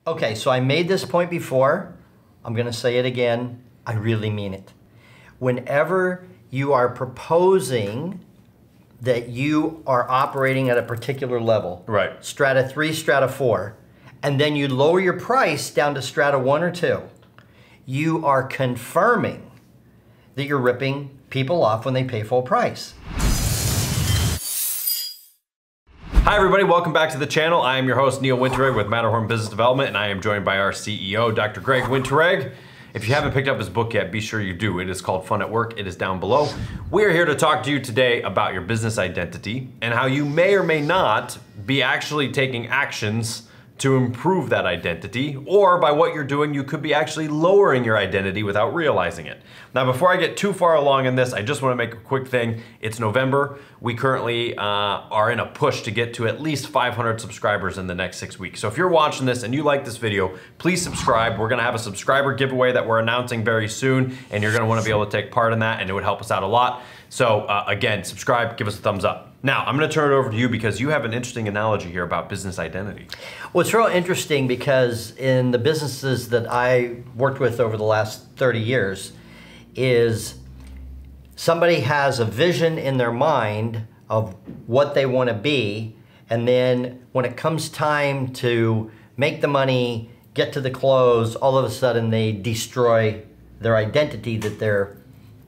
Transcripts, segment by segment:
Okay, so I made this point before. I'm gonna say it again. I really mean it. Whenever you are proposing that you are operating at a particular level, right? Strata 3, Strata 4, and then you lower your price down to Strata 1 or 2, you are confirming that you're ripping people off when they pay full price. Hi everybody, welcome back to the channel. I am your host, Neil Winterregg with Matterhorn Business Development, and I am joined by our CEO, Dr. Greg Winterregg. If you haven't picked up his book yet, be sure you do. It is called Fun at Work. It is down below. We are here to talk to you today about your business identity and how you may or may not be actually taking actions to improve that identity, or by what you're doing, you could be actually lowering your identity without realizing it. Now, before I get too far along in this, I just want to make a quick thing. It's November. We currently are in a push to get to at least 500 subscribers in the next 6 weeks. So if you're watching this and you like this video, please subscribe. We're gonna have a subscriber giveaway that we're announcing very soon, and you're gonna wanna be able to take part in that, and it would help us out a lot. So again, subscribe, give us a thumbs up. Now, I'm gonna turn it over to you because you have an interesting analogy here about business identity. Well, it's real interesting because in the businesses that I worked with over the last 30 years, is somebody has a vision in their mind of what they want to be, and then when it comes time to make the money, get to the close, all of a sudden they destroy their identity that they're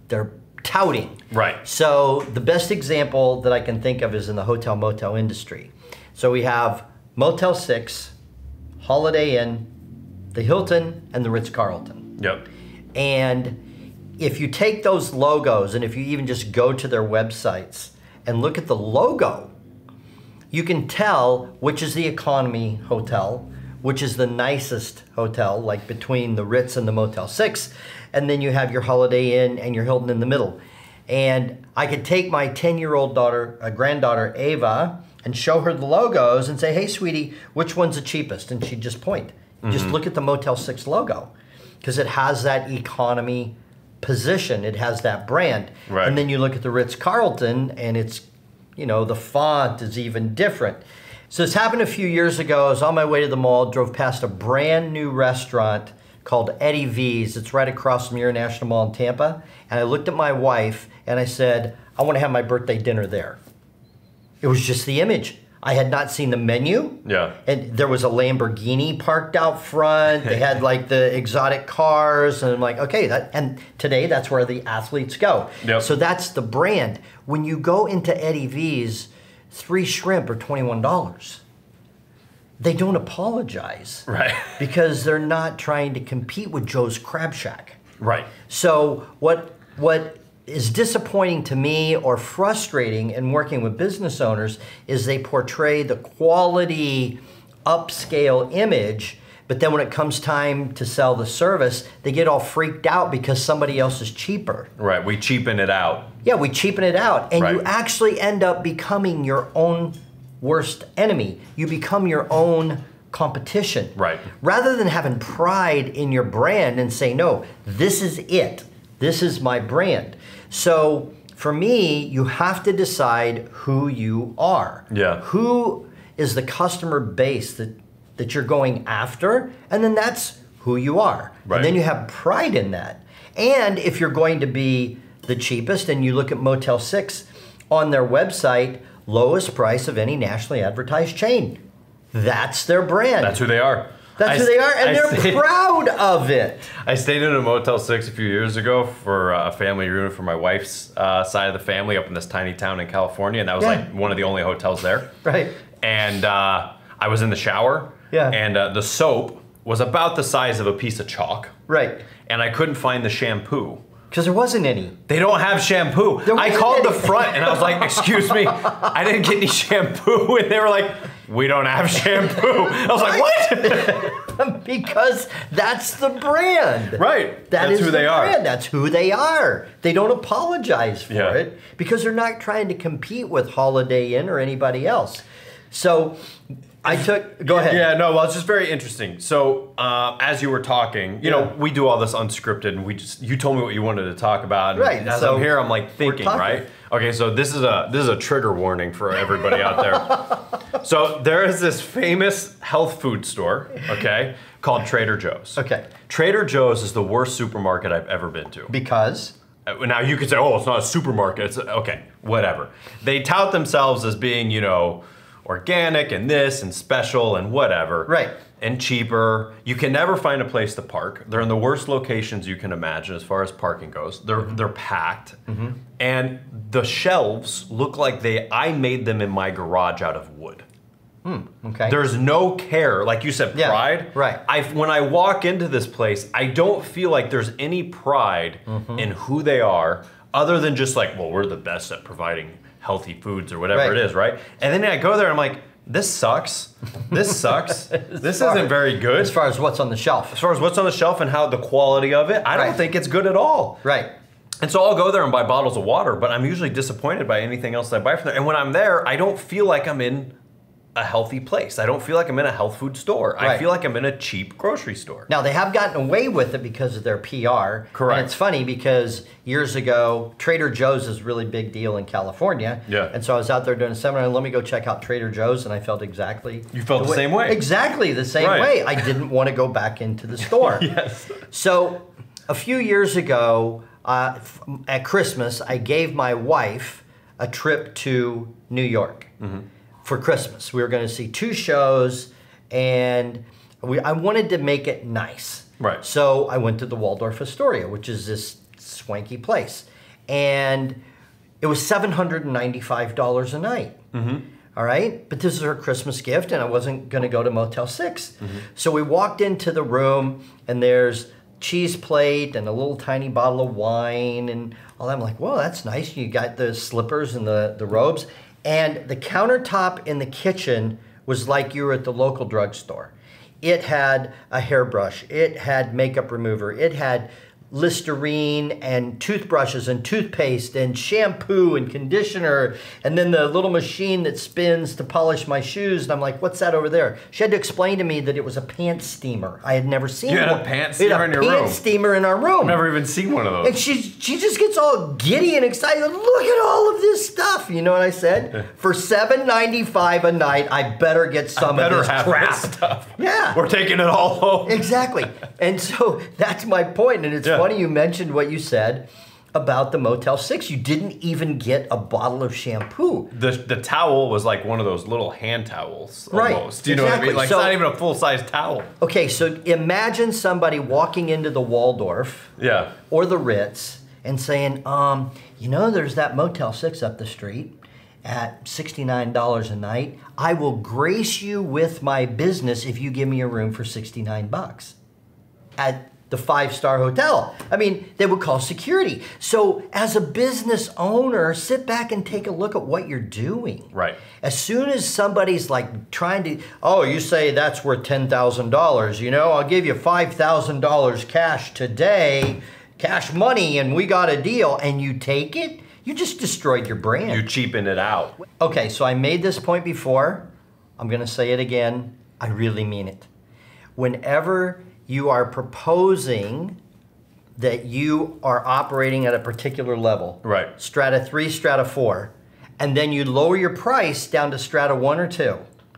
touting. Right. So the best example that I can think of is in the hotel motel industry. So we have Motel 6, Holiday Inn, the Hilton, and the Ritz-Carlton. Yep. And if you take those logos and if you even just go to their websites and look at the logo, you can tell which is the economy hotel, which is the nicest hotel, like between the Ritz and the Motel 6, and then you have your Holiday Inn and your Hilton in the middle. And I could take my 10-year-old granddaughter, Ava, and show her the logos and say, hey, sweetie, which one's the cheapest? And she'd just point. Just look at the Motel 6 logo, because it has that economy position, it has that brand. Right. And then you look at the Ritz-Carlton and it's, you know, the font is even different. So this happened a few years ago. I was on my way to the mall, drove past a brand new restaurant called Eddie V's. It's right across from International Mall in Tampa. And I looked at my wife and I said, I want to have my birthday dinner there. It was just the image. I had not seen the menu. Yeah. And there was a Lamborghini parked out front. They had like the exotic cars. And I'm like, okay, and today that's where the athletes go. Yep. So that's the brand. When you go into Eddie V's, 3 shrimp are $21. They don't apologize. Right. Because they're not trying to compete with Joe's Crab Shack. Right. So what is disappointing to me or frustrating in working with business owners is they portray the quality upscale image, but then when it comes time to sell the service, they get all freaked out because somebody else is cheaper. Right, we cheapen it out. Yeah, we cheapen it out, and Right. you actually end up becoming your own worst enemy. You become your own competition. Right. Rather than having pride in your brand and say, no, this is it. This is my brand. So for me, you have to decide who you are. Yeah. Who is the customer base that you're going after? And then that's who you are. Right. And then you have pride in that. And if you're going to be the cheapest, and you look at Motel 6 on their website, lowest price of any nationally advertised chain. That's their brand. That's who they are. That's who they are, and they're proud of it. I stayed in a Motel 6 a few years ago for a family reunion for my wife's side of the family up in this tiny town in California, and that was like one of the only hotels there. Right. And I was in the shower, and the soap was about the size of a piece of chalk. Right. And I couldn't find the shampoo. Because there wasn't any. They don't have shampoo. I called the front and I was like, excuse me, I didn't get any shampoo. And they were like, we don't have shampoo. I was like, what? Because that's the brand. Right. That's who they are. That's who they are. They don't apologize for Yeah. it because they're not trying to compete with Holiday Inn or anybody else. So Go ahead. Yeah, no, well, it's just very interesting. So, as you were talking, you know, we do all this unscripted, and you told me what you wanted to talk about. And right. As I'm here, I'm like thinking, right? Okay, so this is a trigger warning for everybody out there. So there is this famous health food store, okay, called Trader Joe's. Okay. Trader Joe's is the worst supermarket I've ever been to. Because? Now you could say, oh, it's not a supermarket. It's okay, whatever. They tout themselves as being, you know, organic and this and special and whatever. Right. And cheaper. You can never find a place to park. They're in the worst locations you can imagine as far as parking goes. They're packed. And the shelves look like I made them in my garage out of wood. Okay. There's no care, like you said, pride. Right. When I walk into this place, I don't feel like there's any pride in who they are, other than just like, well, we're the best at providing healthy foods or whatever it is, right? And then I go there and I'm like, this sucks. This sucks. This isn't very good. As far as what's on the shelf. As far as what's on the shelf and how the quality of it, I don't think it's good at all. Right. And so I'll go there and buy bottles of water, but I'm usually disappointed by anything else that I buy from there. And when I'm there, I don't feel like I'm in a healthy place. I don't feel like I'm in a health food store. Right. I feel like I'm in a cheap grocery store. Now, they have gotten away with it because of their PR. Correct. And it's funny because years ago, Trader Joe's is a really big deal in California. Yeah. And so I was out there doing a seminar, and let me go check out Trader Joe's, and I felt exactly... You felt the same way. Exactly the same way. I didn't want to go back into the store. Yes. So a few years ago, at Christmas, I gave my wife a trip to New York. For Christmas. We were going to see 2 shows, and I wanted to make it nice. Right. So I went to the Waldorf Astoria, which is this swanky place. And it was $795 a night. All right? But this is her Christmas gift, and I wasn't going to go to Motel 6. So we walked into the room, and there's cheese plate and a little tiny bottle of wine and all that. I'm like, whoa, that's nice. You got the slippers and the robes. And the countertop in the kitchen was like you were at the local drugstore. It had a hairbrush. It had makeup remover. It had Listerine and toothbrushes and toothpaste and shampoo and conditioner, and then the little machine that spins to polish my shoes. And I'm like, what's that over there? She had to explain to me that it was a pant steamer. I had never seen one. You had a pant steamer in your room? Pant steamer in our room. I've never even seen one of those. And she just gets all giddy and excited. Look at all of this stuff. You know what I said? For $795 a night, I better get some of this crap. This stuff. Yeah. We're taking it all home. Exactly. And so that's my point. And it's funny you mentioned what you said about the Motel 6. You didn't even get a bottle of shampoo. The towel was like one of those little hand towels almost. Do you know what I mean? Like, so, it's not even a full-size towel. Okay, so imagine somebody walking into the Waldorf or the Ritz and saying, you know, there's that Motel 6 up the street at $69 a night. I will grace you with my business if you give me a room for $69 at the 5-star hotel. I mean, they would call security. So as a business owner, sit back and take a look at what you're doing. Right. As soon as somebody's like trying to, oh, you say that's worth $10,000, you know, I'll give you $5,000 cash today, cash money, and we got a deal, and you take it, you just destroyed your brand. You cheapen it out. Okay, so I made this point before. I'm gonna say it again. I really mean it. Whenever you are proposing that you are operating at a particular level, right? Strata 3, Strata 4, and then you lower your price down to Strata 1 or 2,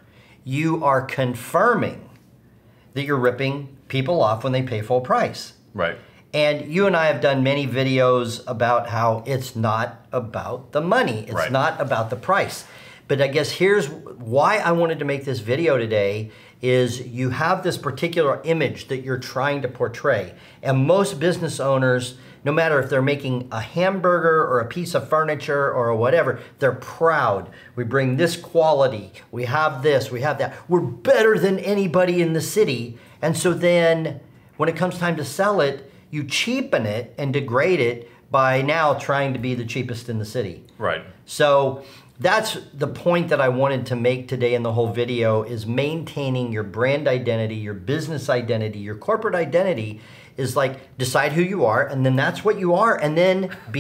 you are confirming that you're ripping people off when they pay full price. Right. And you and I have done many videos about how it's not about the money. It's not about the price. But I guess here's why I wanted to make this video today is you have this particular image that you're trying to portray. And most business owners, no matter if they're making a hamburger or a piece of furniture or whatever, they're proud. We bring this quality, we have this, we have that. We're better than anybody in the city. And so then when it comes time to sell it, you cheapen it and degrade it by now trying to be the cheapest in the city. Right. So that's the point that I wanted to make today in the whole video is maintaining your brand identity, your business identity, your corporate identity is like decide who you are and then that's what you are and then be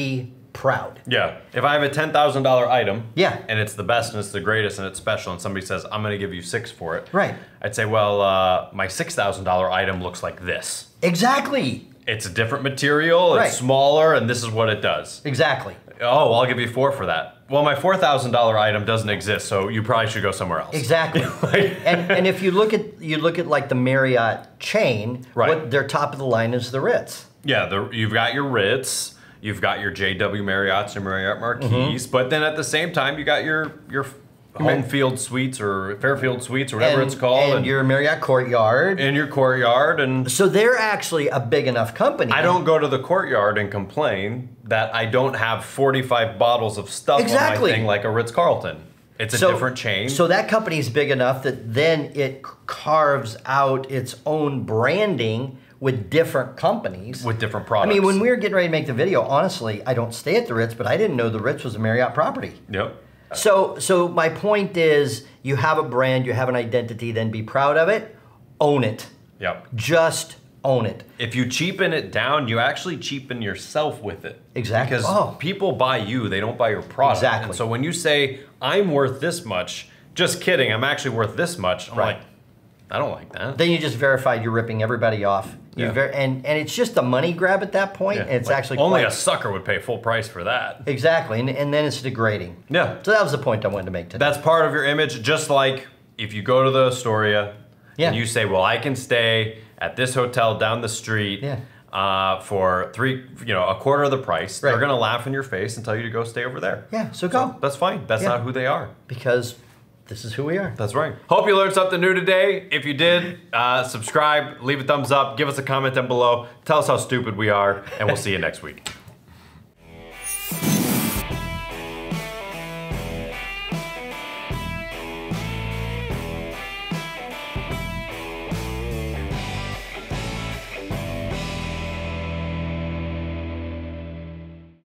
proud. Yeah. If I have a $10,000 item, Yeah. and it's the best and it's the greatest and it's special, and somebody says I'm going to give you 6 for it, Right. I'd say, well, my $6,000 item looks like this. Exactly. It's a different material, Right. it's smaller, and this is what it does. Exactly. Oh, I'll give you 4 for that. Well, my $4,000 item doesn't exist, so you probably should go somewhere else. Exactly. and if you look at like the Marriott chain, Right. what their top of the line is the Ritz. Yeah, you've got your Ritz, you've got your JW Marriotts or Marriott Marquis, but then at the same time you got your Homefield Suites or Fairfield Suites or whatever it's called, and your Marriott Courtyard. in your Courtyard, and So they're actually a big enough company. I don't go to the Courtyard and complain that I don't have 45 bottles of stuff Exactly. on my thing like a Ritz-Carlton. It's a different chain. So that company's big enough that then it carves out its own branding with different companies. with different products. I mean, when we were getting ready to make the video, honestly, I don't stay at the Ritz, but I didn't know the Ritz was a Marriott property. Yep. So my point is, you have a brand, you have an identity, then be proud of it, own it. Yep. Just own it. If you cheapen it down, you actually cheapen yourself with it. Exactly. Because Oh. people buy you, they don't buy your product. Exactly. And so when you say, I'm worth this much, just kidding, I'm actually worth this much, I'm Right. like, I don't like that. Then you just verified you're ripping everybody off. Yeah. And it's just a money grab at that point. Yeah, And it's like, actually only quite, a sucker would pay full price for that. exactly, and then it's degrading. Yeah. So that was the point I wanted to make today. That's part of your image, just like if you go to the Astoria Yeah. and you say, well, I can stay at this hotel down the street Yeah. for a quarter of the price. Right. They're gonna laugh in your face and tell you to go stay over there. Yeah, so go. That's fine. That's Yeah. not who they are. Because this is who we are. That's right. Hope you learned something new today. If you did, subscribe, leave a thumbs up, give us a comment down below, tell us how stupid we are, and we'll see you next week.